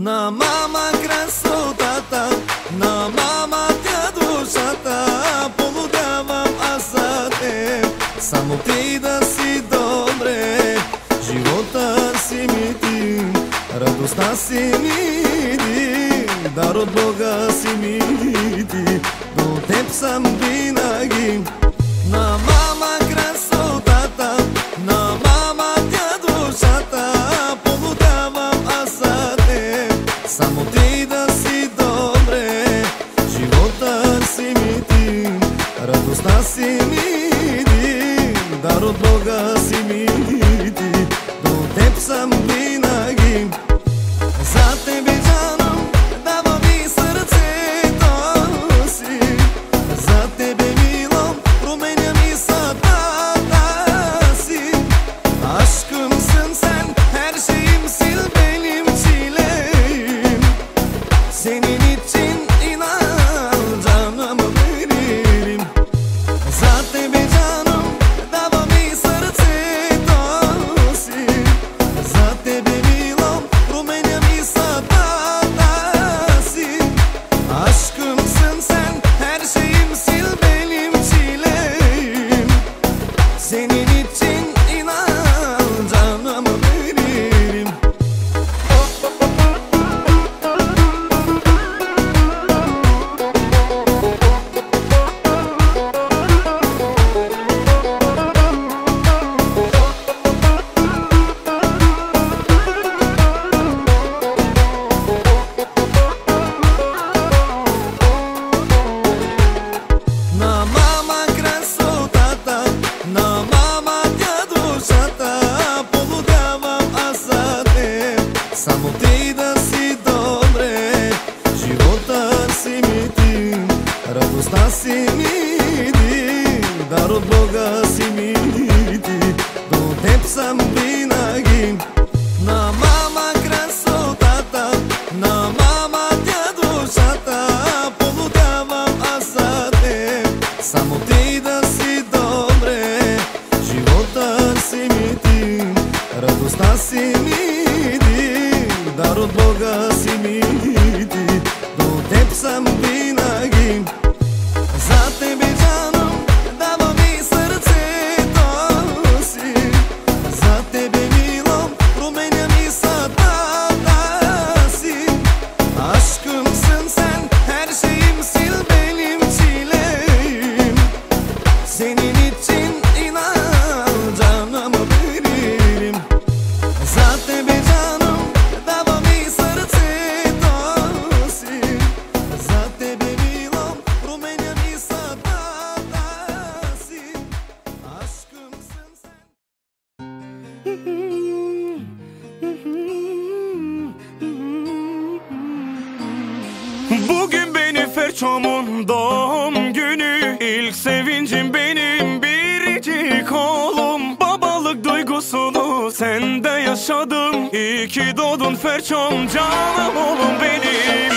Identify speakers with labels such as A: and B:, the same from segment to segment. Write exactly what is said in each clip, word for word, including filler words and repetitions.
A: На мама красотата, на мама тя душата, полудявам аз за теб. Само ти да си добре, живота си ми ти, радостта си ми ти, дар от Бога си ми ти, до теб съм винаги. На мама красотата, на мама тя душата, полудявам аз за теб. Само ти да си добре, живота си ми ти, радостта си ми ти, дар от Бога си ми ти, до теб съм винаги. За тебе жанам давам и сърцето си, за тебе мило променям и съдбата си. Aşkımsın sen, her şeyim sil benim çileyim. Senin için inan canımı veririm. За тебе жанам давам и сърцето си, за тебе мило променям и съдбата си. Aşkımsın sen, her şeyim sil benim çileyim. Senin için inan canımı veririm. На мама красотата, на мама тя душата, полудявам аз за теб. Само ти да си добре, живота си ми ти, радостта си ми ти, дар от Бога си ми ти, до теб съм винаги. На мама красотата, на мама тя душата, полудявам аз за теб. Само ти да си добре, живота си ми ти, радостта си ми ти, дар от Бога си ми ти, до теб съм винаги. За тебе жанам давам и сърцето си, за тебе мило променям и съдбата си. Aşkımsın sen, her şeyim sil benim çileyim. Senin için inan canımı veririm. За тебе жанам давам и сърцето си, за тебе мило променям и съдбата си. Aşkımsın sen.
B: Bugün benim Ferçom'un doğum günü. İlk sevincim benim biricik oğlum. Babalık duygusunu sende yaşadım. İyi ki doğdun Ferçom, canım oğlum benim.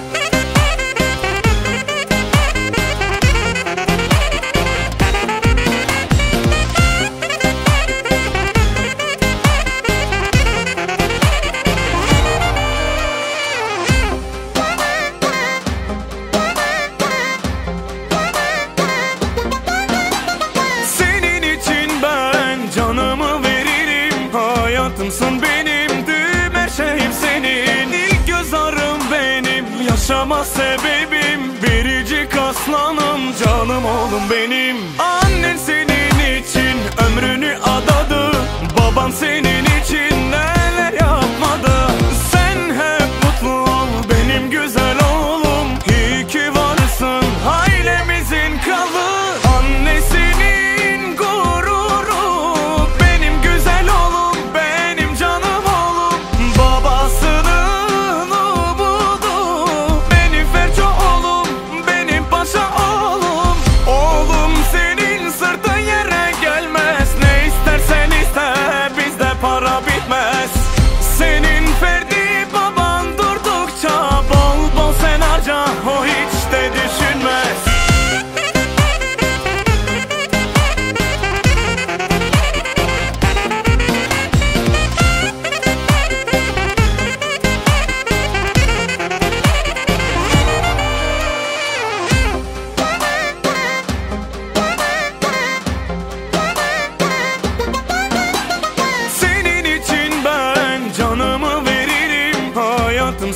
B: Senin için ben canımı veririm. Hayatımsın benim, tüm her şeyim senin. İlk göz ağrım benim, yaşama sebebim. Biricik aslanım, canım oğlum benim. Annen senin için ömrünü adadı. Baban senin için neler yapmadı. Sen hep mutlu ol benim güzel oğlum. İyi ki varsın ailemizin kralı. Annesinin gururu, benim güzel oğlum, benim canım oğlum. Babasının umudu, benim Ferço oğlum, benim paşa oğlum. Oğlum senin sırtın yere gelmez. Ne istersen iste, bizde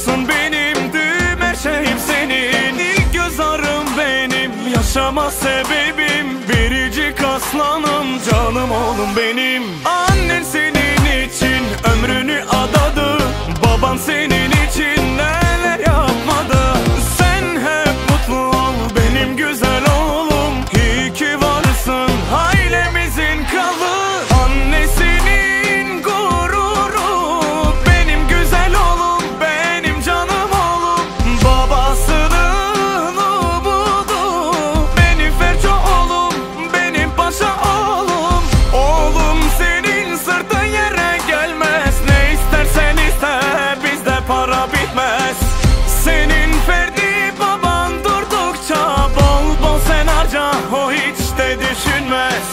B: Cansın benim, tüm her şeyim senin. İlk göz ağrım benim, yaşama sebebim. Biricik aslanım, canım oğlum benim. Annen senin için ömrünü adadı. Baban senin için neler yapmadı. Sen hep mutlu ol benim güzel oğlum. İyi ki varsın ailemizin kralı. Annesinin gururu, benim güzel oğlum, benim canım oğlum. Babasının umudu, benim ferço oğlum, benim paşa oğlum. Oğlum senin sırtın yere gelmez. Ne istersen iste, bizde para bitmez. Senin ferdi baban durdukça bol bol sen harca, o hiç de düşünmez.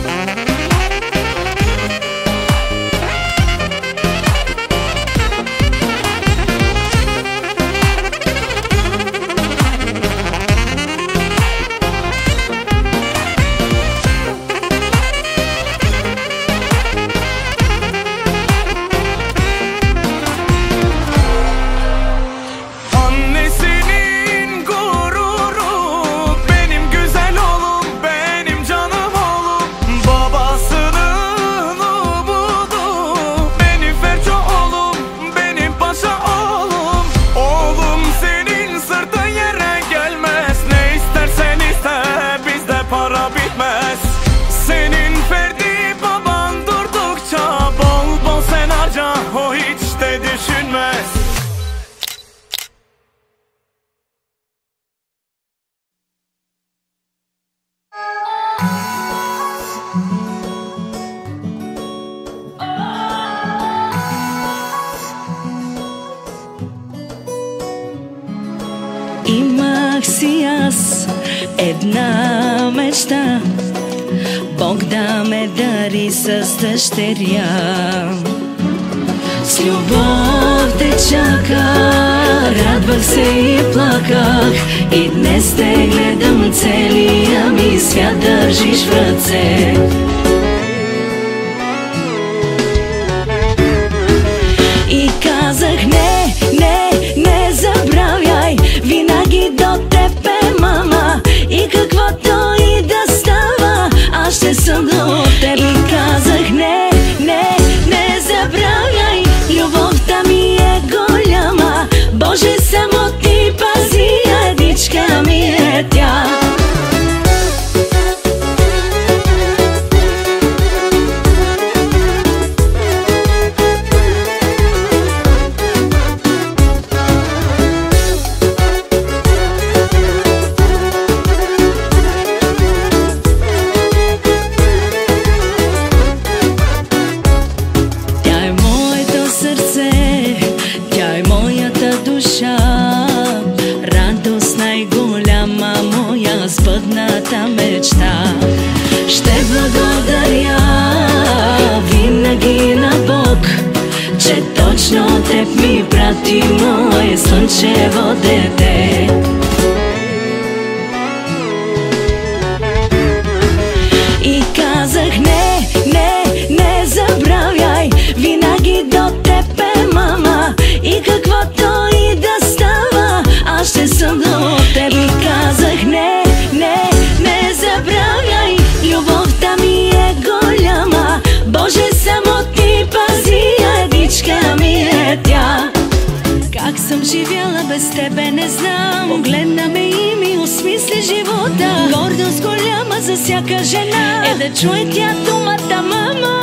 B: Annesinin gururu, benim güzel oğlum, benim canım oğlum. Babasının umudu, benim ferço oğlum, benim paşa oğlum. Oğlum senin sırtın yere gelmez. Ne istersen iste, bizde para bitmez. Senin ferdi baban durdukça bol bol sen harca, o hiç de düşünmez.
C: Имах си аз една мечта, Бог да ме дари с дъщеря. С любов те чака, радвах се и плаках. И днес те гледам, целия ми свят държиш в ръце. И казах не, не, не забравяй, винаги до теб е мама. И каквото и да става, аз ще съм до теб. И казах не, не, не забравяй, любовта ми е голяма. Боже, само ти пази, едичка ми е тя. Сбъдната мечта. Ще благодаря винаги на Бог, че точно теб ми прати мое слънчево дете. И казах не, не, не забравяй, винаги до теб е мама. И каквото и да става, аз ще съм до теб. И казах не, не, не забравяй, любовта ми е голяма. Боже, само ти пази, едичка ми е тя. Как съм живяла без тебе не знам. Погледна ме и ми осмисли живота. Гордост голяма за всяка жена е да чуе тя думата мама.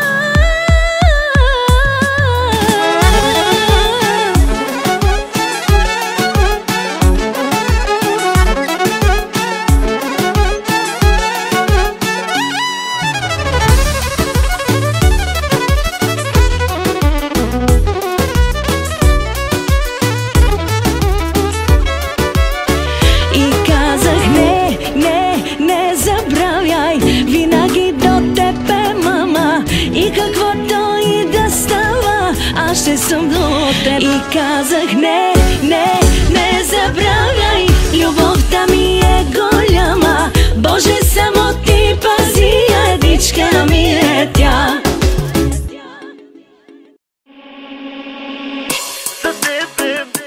C: Ще съм до теб. И казах не, не, не забравяй, любовта ми е голяма. Боже, само ти пази, едичка ми е тя. За тебе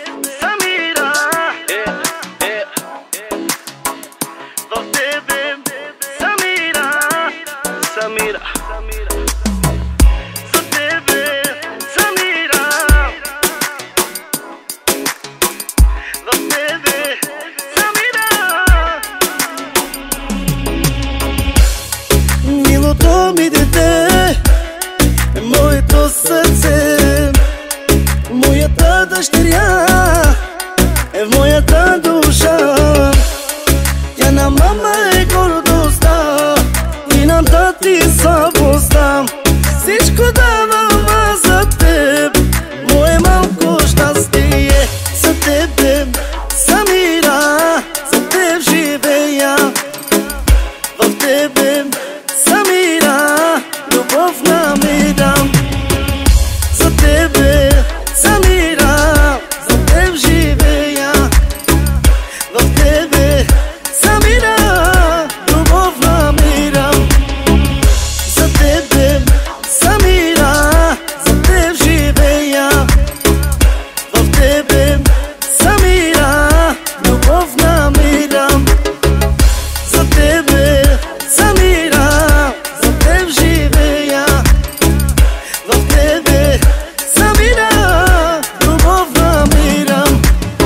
A: nașterea e v moята душа. Тя на мама е гордостта и на тати слабостта. Всичко давам аз за теб, мое малко щастие. За тебе, Самира, за теб живея. В тебе, Самира, любов намирам. За тебе, Самира, за теб живея. В тебе, Самира, любов намирам. За тебе, Самира, за теб живея. В тебе, Самира, любов намирам. За тебе, Самира, за теб живея. В тебе, Самира, любов намирам.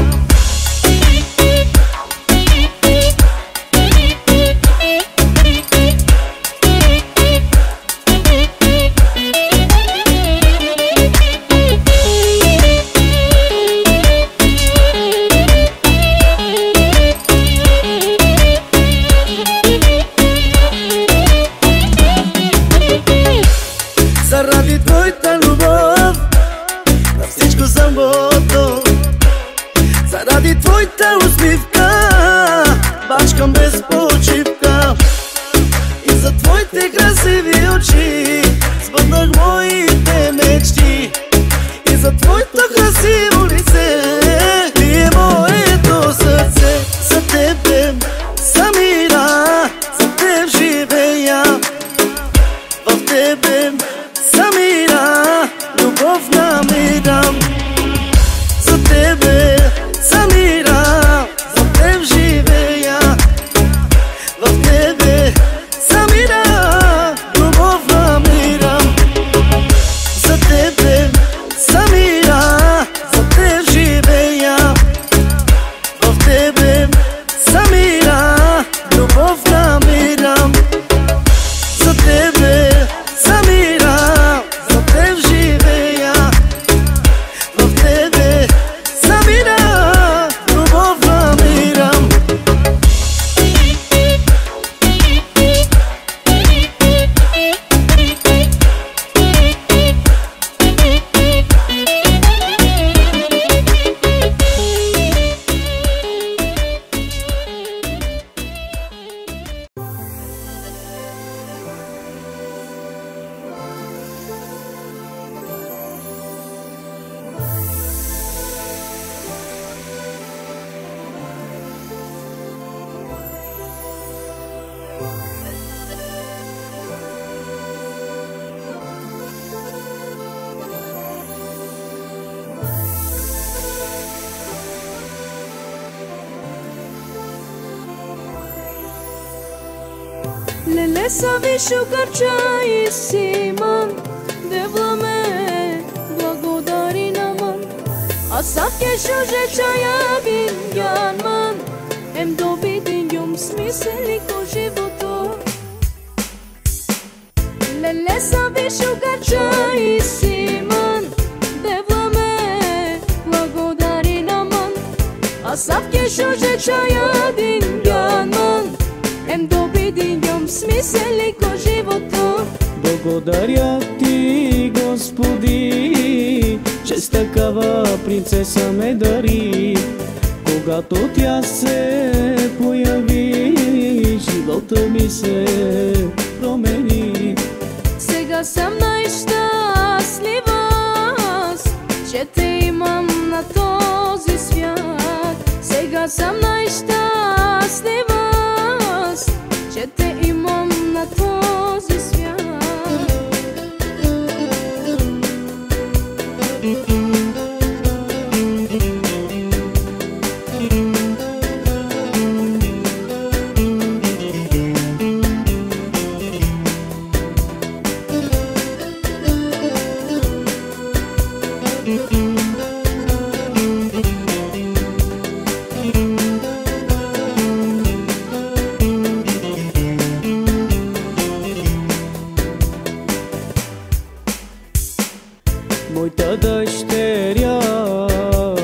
A: Заради твоята любов на всичко съм готов. Заради твоята усмивка бачкам без почивка. И за твоите красиви очи сбъднах моите мечти. И за твоето красиво лице бие моето сърце. За тебе, Самира, за теб живея. В тебе, Самира, любов намирам. За тебе, Самира, за теб живея. В тебе, Самира, любов намирам. За тебе, Самира, за теб живея. В тебе, Самира, любов намирам. За тебе, Самира, за теб живея. В тебе, Самира, любов намирам.
C: Lele sa višu karča i siman, devlame благодари наман. Асав кешо жечая вингянман, ем добидин юм смисълнико живото. Lele sa višu karča i siman, devlame благодари наман. Асав кешо жечая вингянман, ем добидин юм смисълнико живото.
D: Благодаря ти, Господи, че с такава принцеса ме дари. Когато тя се появи, живота ми се промени.
C: Сега съм най-щастлива, че те имам на този свят. Сега съм най-щастлива, че те имам на този свят.
D: Моята дъщеря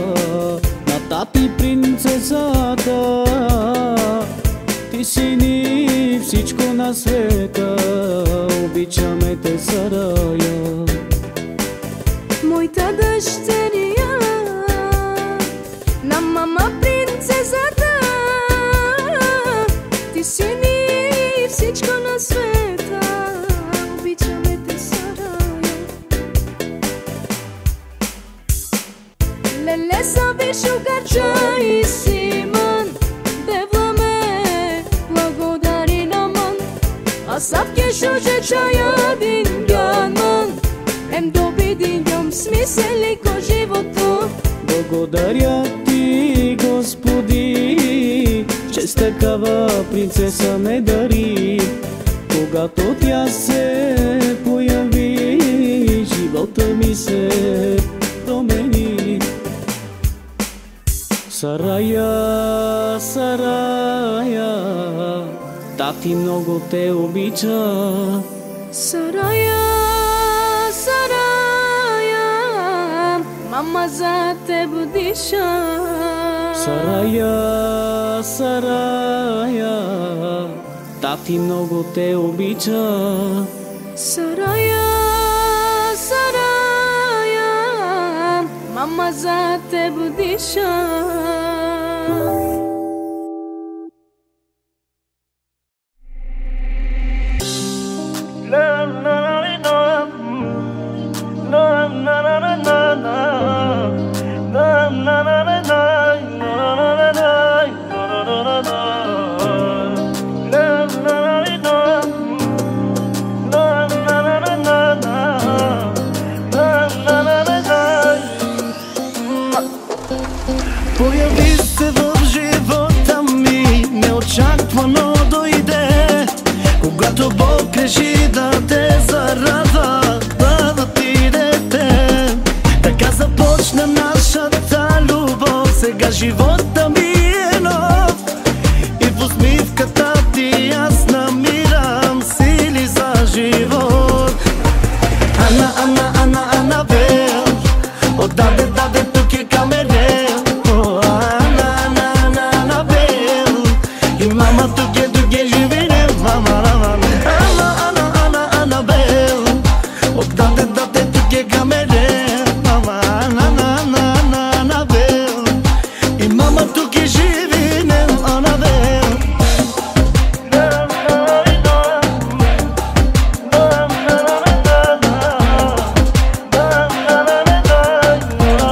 D: си ни всичко на света, обичаме те, Сарая.
C: Моята дъщеря, на мама принцесата, ти си ни всичко на света, обичаме те, Сарая. Леле са вишугача и Симън, девламе благодари намън, а савке шуже чая дин гянмън, ем доби диньом смисъли ко живото.
D: Благодаря ти, Господи, че с такава принцеса ме дари. Когато тя се появи, живота ми се промени. Сарая, Сарая, тати много те обича.
C: Сарая, Сарая, мама за теб диша.
D: Сарая, Сарая, тати много те обича.
C: Сарая, Сарая, мама за теб диша.
A: Появи се в живота ми, неочаквано дойде, когато Бог реши да те зарадва, да отидете. Така започна нашата любов, сега живота ми е нов и в усмивката ти аз намирам сили за живот. Ана, Ана, Ана, Анабел, отдаде, даде, тук е Камерел.
C: Сарая,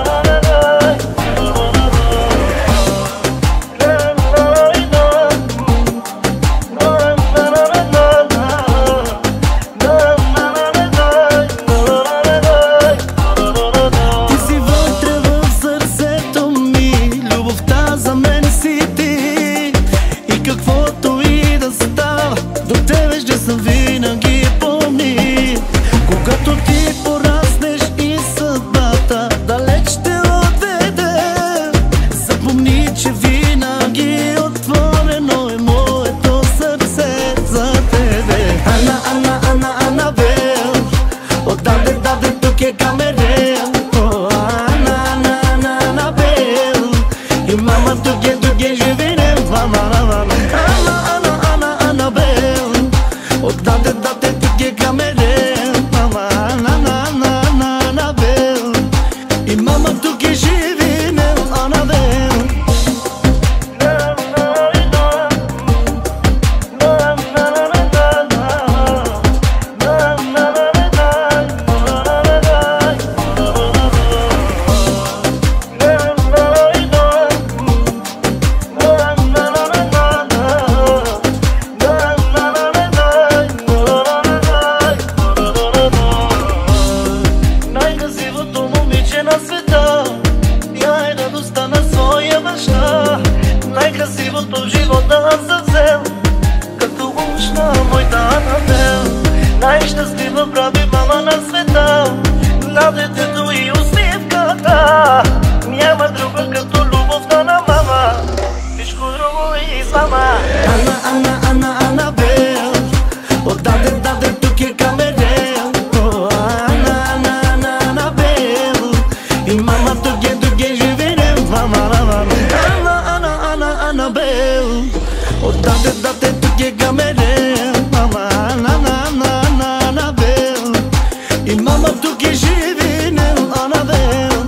A: gega mereu, mama, na na na na na bel. И мама тук е живене, Анабел.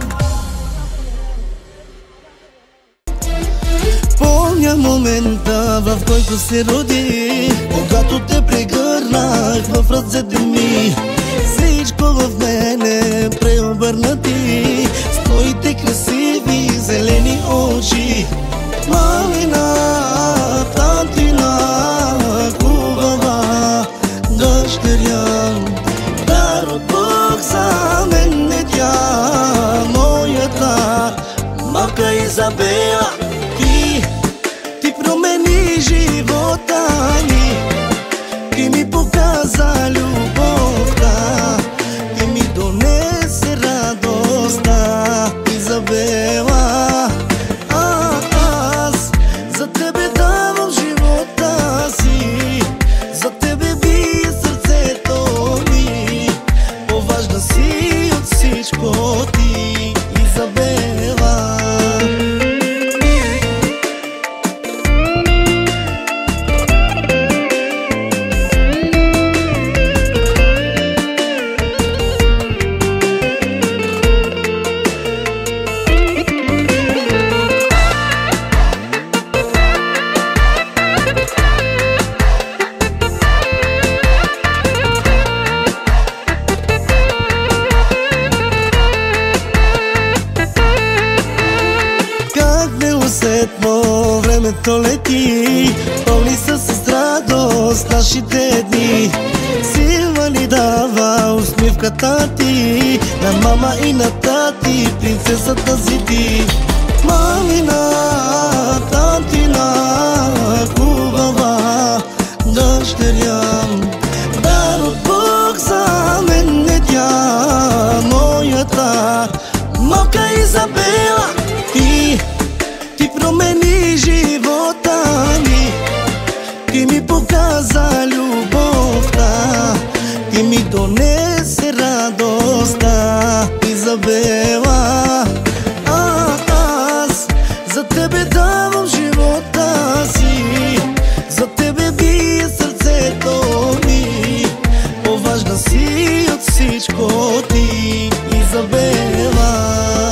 A: Помня момента, в който се роди, когато те прегърнах в ръцете ми. Всичко в мене преобърнати, с твоите красиви зелени очи. Малина, тантина, хубава дъщеря, дар от Бог за мен е тя, моята малка Изабела. Ти, ти промени живота ми, ти ми показа любовта, ти ми донесе радостта, Изабела. А, аз за тебе давам живота си, за тебе бие сърцето ми, по-важна си от всичко ти, Изабела. Времето лети, пълни са с радост нашите дни. Сила ни дава усмивката ти, на мама и на тати, принцесата си ти. Малина, тантина, хубава дъщеря, дар от Бог за мен е тя, моята малка Изабела. Ти, ти промени живота ми, ти ми показа любовта, ти ми донесе радостта, Изабела. А, аз за тебе давам живота си, за тебе бие сърцето ми, по-важна си от всичко ти, Изабела.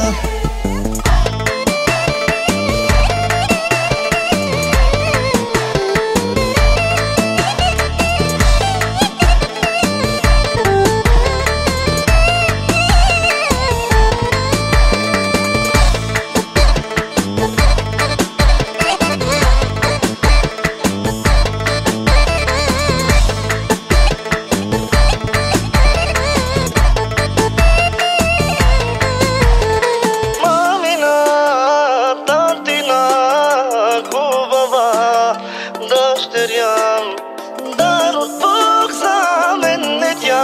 A: Дар от Бог за мен е тя,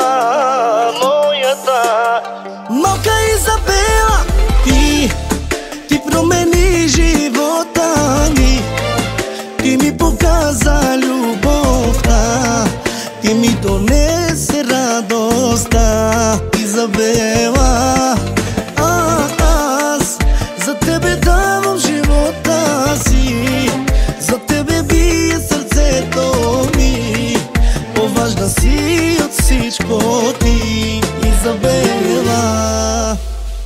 A: моята малка Изабела. Ти, ти промени живота ми, ти ми показа любовта, ти ми донесе радостта, Изабела. А, аз за тебе давам живота си, за тебе бие сърцето ми, по-важна си от всичко ти, Изабела.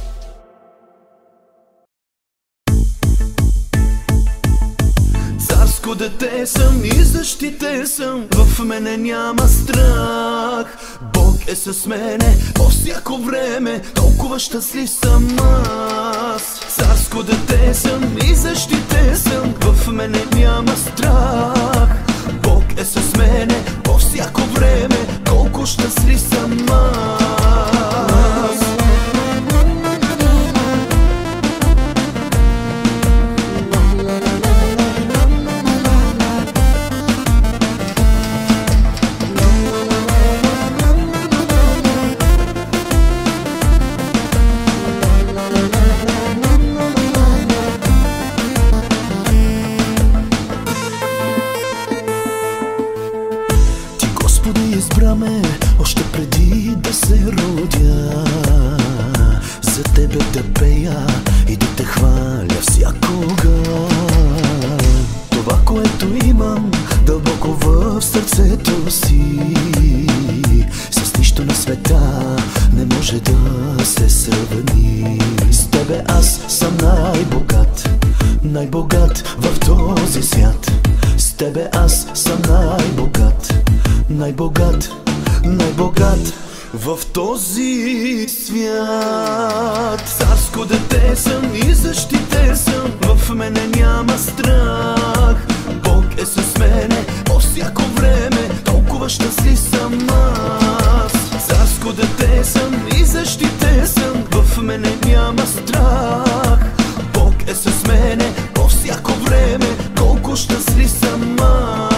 E: Царско дете съм и защитен съм, в мене няма страх. Бог е с мене по всяко време, толкова щастлив съм аз. Царско дете съм и защитен съм, в мене няма страх. Бог е с мене по всяко време, колко щастлив съм аз. Избра ме още преди да се родя, за тебе да пея и да те хваля всякога. Това, което имам дълбоко в сърцето си. С нищо на света не може да се сравни. С тебе аз съм най-богат, най-богат в този свят. С тебе аз съм най-богат, най-богат, най-богат в този свят. Царско дете съм и защитен съм, в мене няма страх. Бог е с мене по всяко време, толкова щастлив съм аз. Царско дете съм и защитен съм, в мене няма страх. Бог е с мене по всяко време, колко щастлив съм аз.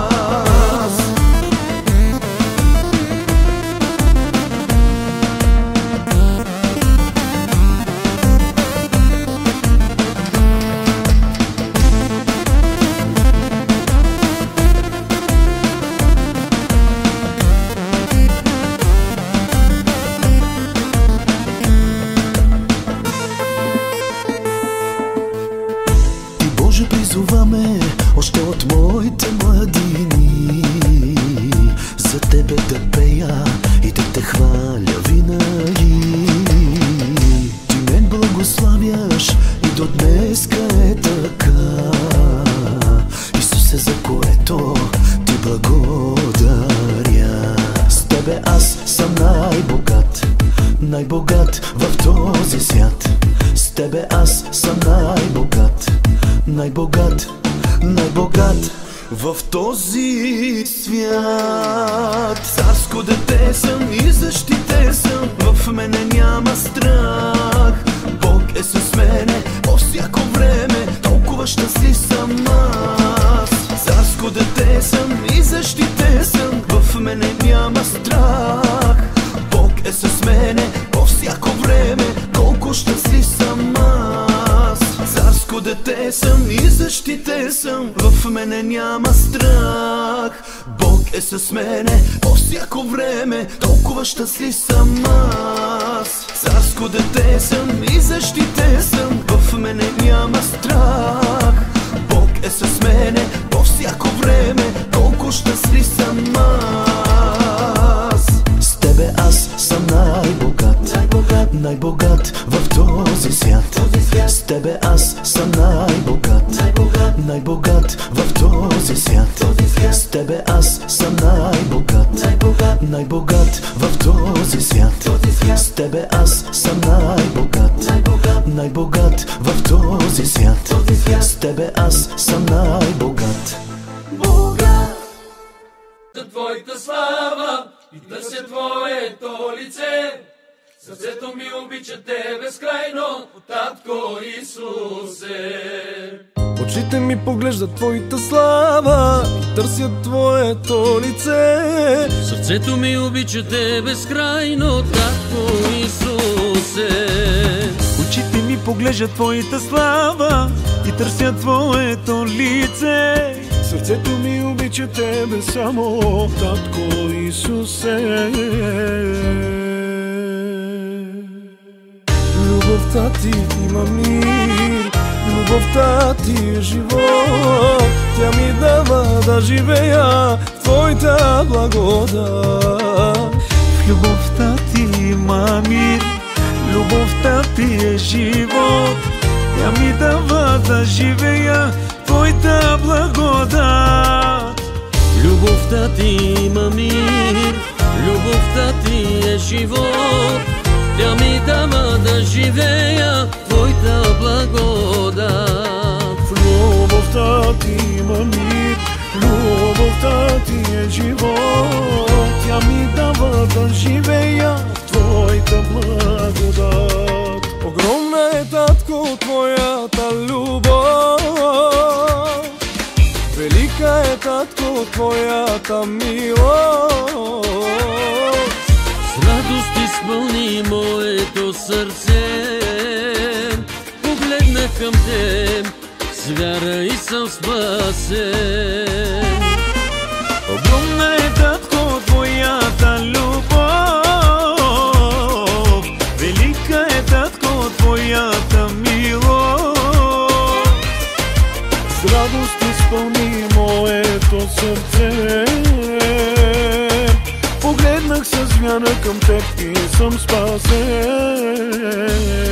E: Призоваме още от моите младини за тебе да пея и да те хваля винаги. Ти мен благославяш и до днеска е така. Исусе, за което ти благодаря. С тебе аз съм най-богат, най-богат в този свят. С тебе аз съм най-богат, най-богат, най-богат в този свят. Царско дете съм и защитен съм, в мене няма страх. Бог е с мене по всяко време, толкова щастлив съм аз. Царско дете съм и защитен съм, в мене няма страх. Бог е с мене по всяко време, колко щастлив съм аз. Царско дете съм и защитен съм, в мене няма страх. Бог е с мене по всяко време, толкова щастлив съм аз. Царско дете съм и защитен съм, в мене няма страх. Бог е с мене по всяко време, колко щастлив съм аз. С тебе аз съм най-богат, най-богат, най-богат в този свят. С тебе аз съм най-богат, най-богат, най-богат в този свят. С тебе аз съм най-богат, най-богат, най-богат в този свят. С тебе аз съм най-богат, най-богат, най-богат в този свят. С тебе аз съм най-богат.
F: Богат за твоята слава и търся твоето лице. Сърцето ми обича те безкрайно, Татко Исусе.
G: Очите ми поглеждат твоята слава и търсят твоето лице.
D: Сърцето ми обича те безкрайно, Татко Исусе.
B: Очите ми поглеждат твоята слава и търсят твоето лице.
G: Сърцето ми обича тебе само, Татко Исусе. Любовта ти има мир, любовта ти е живот. Тя ми дава да живея в твоята благодат.
B: В любовта ти има мир, любовта ти е живот. Тя ми дава да живея в твоята благодат.
D: Любовта ти има мир, любовта ти е живот. Тя ми дава да живея в твоята благодат.
G: В любовта ти има мир, любовта ти е живот. Тя ми дава да живея в твоята благодат. Огромна е, Татко, твоята любов. Велика е, Татко, твоята милост.
D: С радост изпълни моето сърце. Погледнах към теб с вяра и съм спасен.
B: Огромна е, Татко, твоята любов. Велика е, Татко, твоята милост.
G: С радост изпълни изпълни моето сърце. Погледнах с вяра към теб и съм спасен.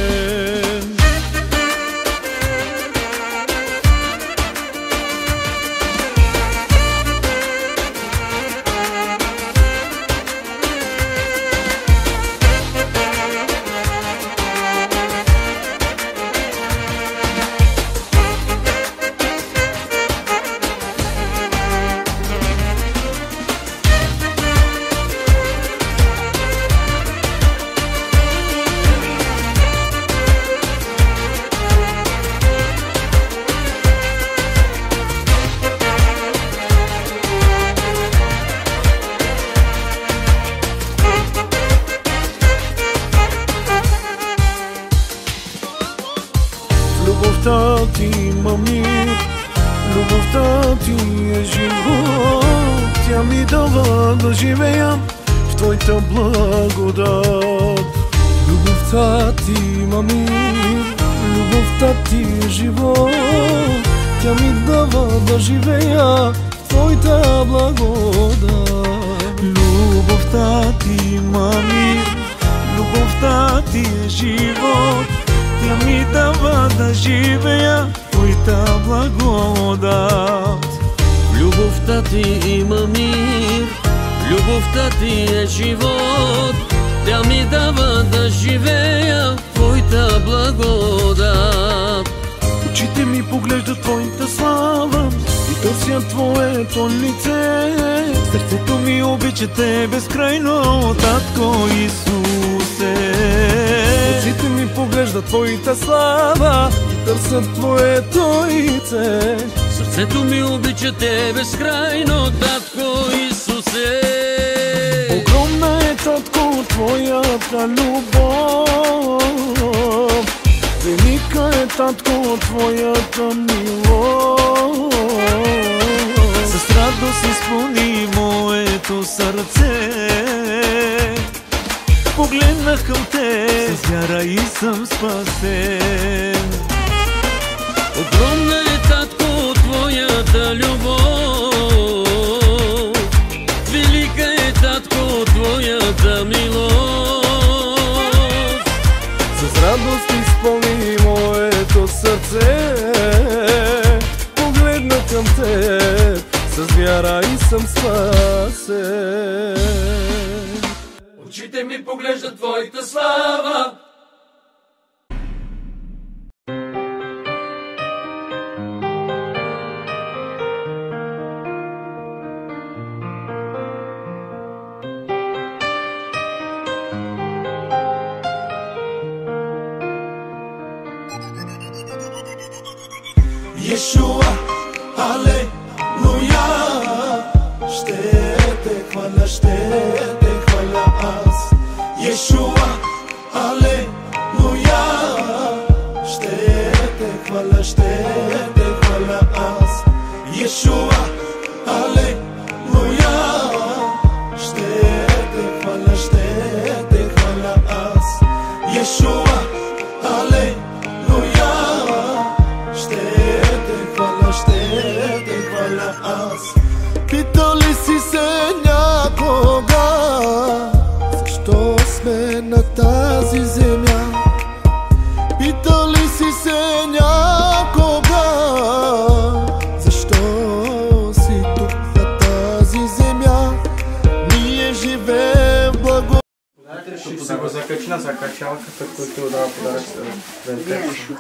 G: Любовта ти има мир, любовта ти е живот. Тя ми дава да живея в твоята благодат.
H: Любовта ти има мир, любовта ти е живот. Тя ми дава да живея в твоята благодат.
A: Любовта ти има мир, любовта ти е живот. Тя ми дава да живея в твоята благодат.
D: Любовта ти има мир, любовта ти е живот. Тя ми дава да живея в твоята благодат.
G: Очите ми поглеждат твоята слава и търсят твоето лице.
A: Сърцето ми обича те безкрайно, Татко Исусе.
H: Очите ми поглеждат твоята слава и търсят твоето лице.
D: Сърцето ми обича те безкрайно, Татко Исусе.
G: Огромна е, Татко, твоята любов. Велика е, Татко, твоята милост.
A: С радост изпълни моето сърце. Погледнах към те с вяра и съм спасен.
D: Огромна е, Татко, твоята любов. Велика е, Татко, твоята милост.
H: С радост изпълни моето сърце. Погледна към теб с вяра и съм спасен.
F: Очите ми поглеждат твоята слава.
E: Yeshua, Алелуя. Ще те хваля, ще те хваля аз. Yeshua, Алелуя. Ще те хваля, ще те хваля аз. Yeshua, Алелуя. Ще те хваля, ще те хваля аз. Yeshua, Алелуя. Ще те хваля, ще те хваля аз. Питали си се някога защо сме на тази земя? Питали си се някога защо си тук на тази земя? Ние живеем в благо.
I: Ще се го закачи на закачалката, който дава подарък за вентърче.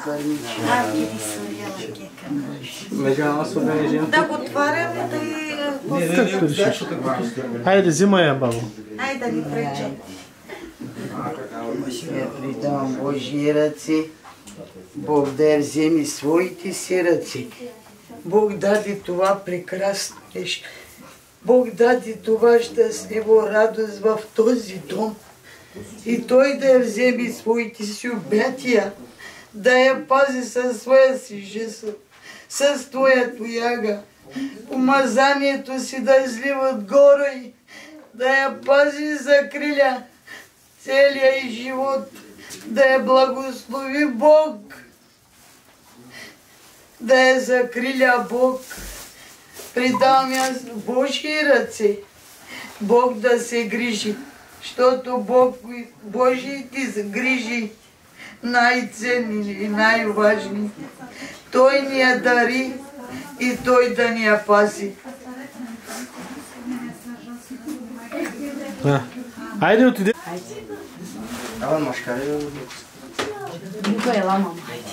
I: Между нас организирам.
J: Да го отварям и да и...
I: Както решиш. Хайде, взимай я, бабо.
J: Айде да ни прече.
K: Я придавам Божии ръце. Бог да я вземи своите си ръце. Бог даде това прекрасно нещо. Бог даде това щастливо радост в този дом. И Той да я вземе своите си обятия, да я пази със своя си жезъл, с Твоя тояга, помазанието си да излива отгоре, да я пази и закриля целия и живот, да я благослови Бог, да я закриля Бог, предавам я в Божии ръце. Бог да се грижи, защото Бог, Божий ти загрижи най-ценни и най-важни. Той ни я дари и Той да ни я пази.
I: Хайде отиде.
L: Ала машкаре.
M: Никой ела, мама, хайде.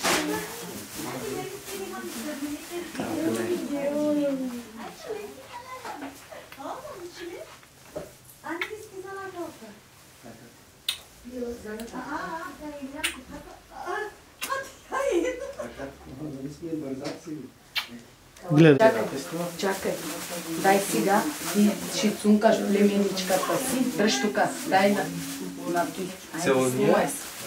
I: Гледай.
M: Чакай, дай сега и ще цункаш племеничката си. Дръж тука, дай на, на той.
L: Целуния?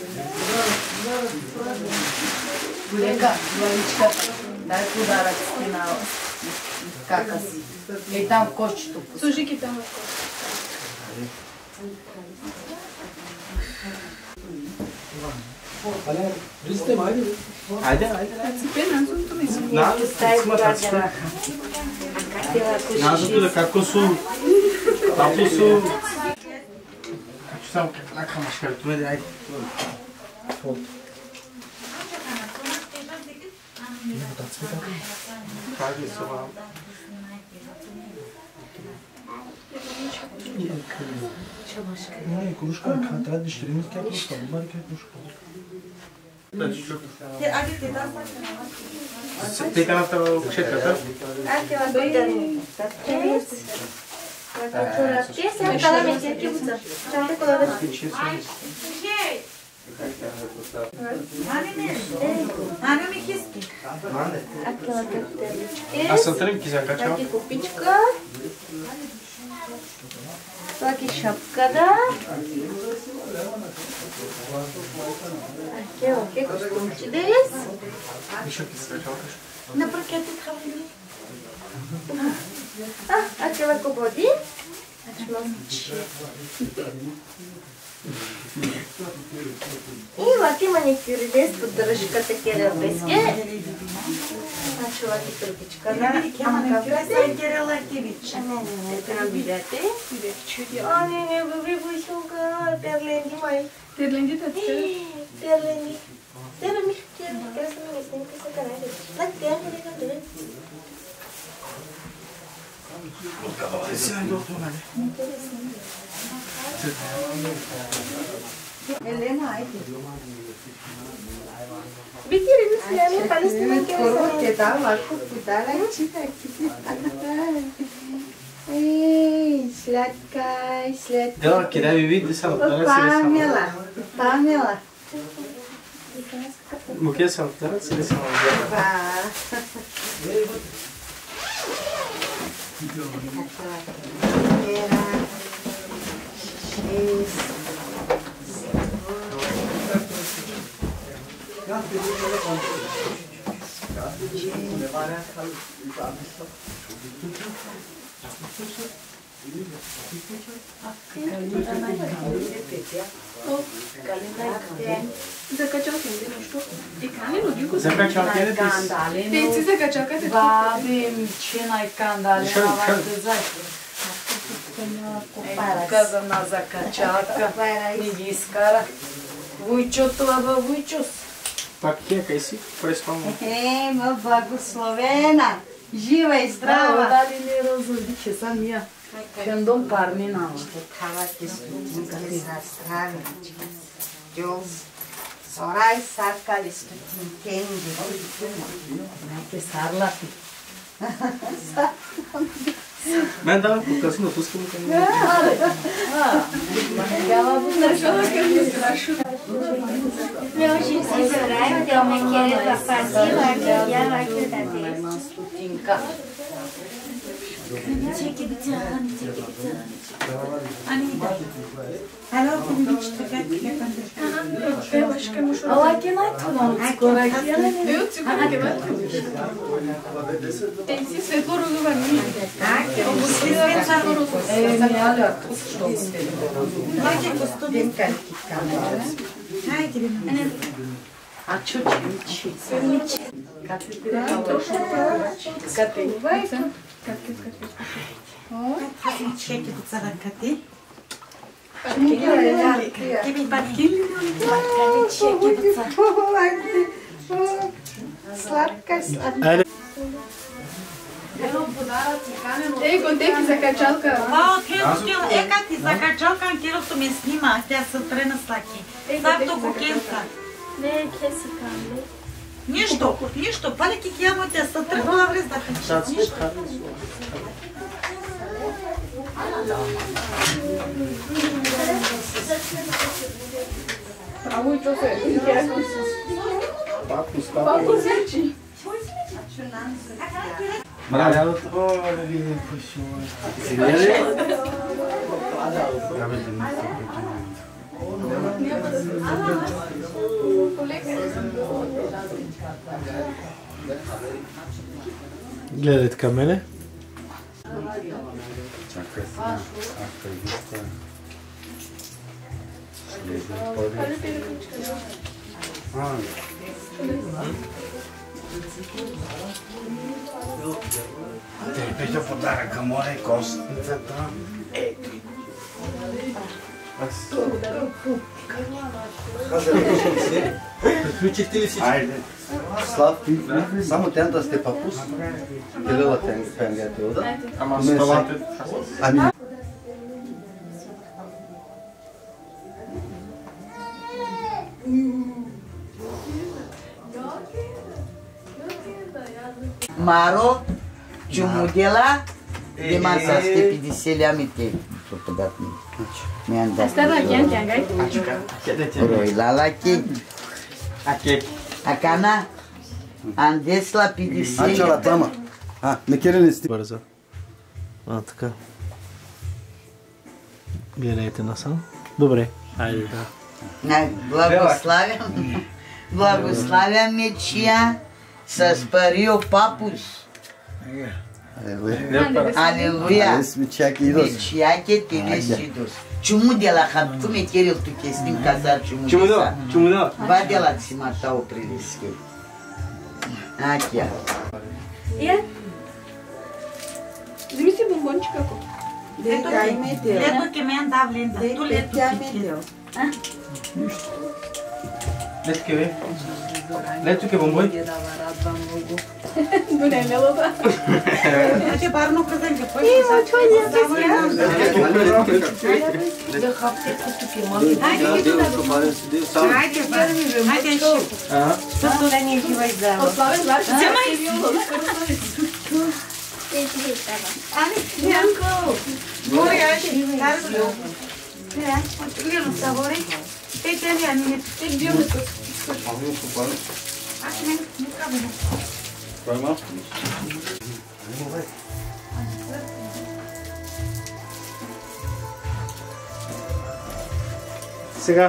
M: Колега, племеничката, дай подарък си на кака си. Ей там в кошчето.
N: Служи ги там в кошчето.
L: Хайде, хайде. Назото да како су... Како су... Како само кака машкаре, туме да айде. Хайде су вам.
I: Не, кружка, трябва да ще римат кая кружка, бумари кая кружка.
L: Тека на това кшетката. Аз съм тръмки закачал.
O: Това е шапката. Окей, окей, костюмче дес. На паркета хавали. А, aquela cobodi? И лаки маникюри дес, поддръжката керелбеске. Значи лаки тръпичка. Ама как е керелакивич? Не, не, не, трябва видяте. А, не, не, бъбри бойсунка, перленди май.
N: Перленди тъцка?
O: Перленди. Тера ми, тера ми, къде са ми не снимка са канаде. Так, тера ми да къде.
L: Откава си най доктор, нали?
K: Елена, айде.
O: Битири да сляме, палестина ке
K: Първо те да, лако подала и читай.
O: Ей, сладкай, сладкай.
L: Дела, кидай ви вид, да са отдара си да са.
O: Памела, Памела.
L: Муке са отдара си да са отдара.
N: Закачал съм ти нещо. И кани, но дюко съм.
L: Закачал ти ли
M: ти?
N: Те си закачал къде?
M: Бабе, мичена и кандалена, вашите зайки. Каза на закачалка, ми ги изкара. Вуйчото, аба вуйчос.
L: Пак кека и си, преспално.
K: Е, ма благословена, жива и здрава.
M: Дали не разуди, че съм я. Când пармина.
K: Такава ти стотинка ли за здраве. Дюз. Сорай сарка ли стотинкенди.
M: Майке сарлати.
L: Мен дава по-късно, пускам към мен.
M: Гала буташала към ми страшно.
O: Meu și si zorai, de o mechere la pasiva, ea va chiudate.
M: Една стотинка.
O: Чеки бица, ани чеки бица.
J: Ани дай. Ало, кумбич, така ти е пандеш.
N: Певаш към ушо.
M: Ала ке най-трудно, скоро е кияле.
N: Е, от сигурно ке най-трудно. Е, си светло розовани.
J: Так, е, обосвиден са розовани.
M: Е, ми аля, що сте.
J: Лаки костудинка ли кикаме. Хайде ли.
M: А чучи, мичи.
J: Кати.
K: Чеки до царакати.
J: Кеби батки. Чеки до царакати. Сладка, сладка.
N: Ей, контекти за качалка.
K: Вау, Кело, е как ти за качалка, Келото ме снима, тя се трена слаки. Сапто кукелка.
O: Не, кесика, не.
K: Нищо, нищо, палики кямо, тя се тръгвала влез да кача. Нищо.
N: Право и čo se?
L: Papu,
N: Papu zerči.
L: Mralha, eu tô ali, puxa. Se vê?
I: Гледайте към мене.
L: Чакай сега, активиста. Следвам поди. А, те беше подаръка моя и костницата. Ето. Аз...
I: Приключихте ли всички?
L: Айде.
P: Слав, само тя да сте папус. Келела пенгете, да?
L: Ама ставате.
P: Ами...
K: Маро, чумудела, дема са сте петдесет лямите. Пропадат ми.
N: Asta la chian, chian, gai?
K: Roi la la chi. Acana, andes la петдесет.
P: Ачо la тама. А, не кери ли сте?
I: Бързо. А, така. Гледайте насам. Добре, айде да.
K: Благославям. Благославям мечия с парио папус. Алелуя. Мечияке телесидос. Чуму дела хапку ме керил туке с ним казар чуму.
I: Чуму да, чуму да.
K: Два дела си матао прилиски. А, тя.
N: Е? Вземи си бомбончика ако.
K: Лето ке мен да влинда. Ту лето ке.
I: Лето ке бе? Лето ке бомбой?
N: Добре, мелота.
K: Ате барно казан ке пой.
N: Има, чой не казя.
K: Да хапте туке мали. Айде, айде, айде. Айде, шо. Също да не живай за.
N: Ославен, значи.
K: Вземай. Ами, Янко. Горе, айде. Карго. Сега, отливам сабори. Те тели, ами не те био ме тук.
L: Ами, супер.
K: Аз не, не кабам.
L: Пойма?
I: Сега.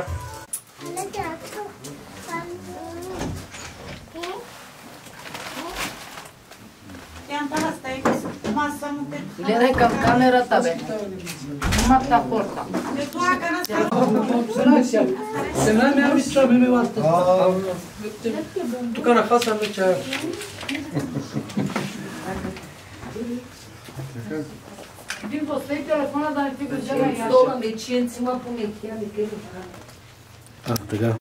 M: Гледай към камерата, бе. Имата порта.
I: Семна ме ами ча ме ме варта. Тука на хаса ме ча.
M: Един последни телефона да не ти го чакай. Стола мечиенци ма по мекия ми къде.
I: А, така.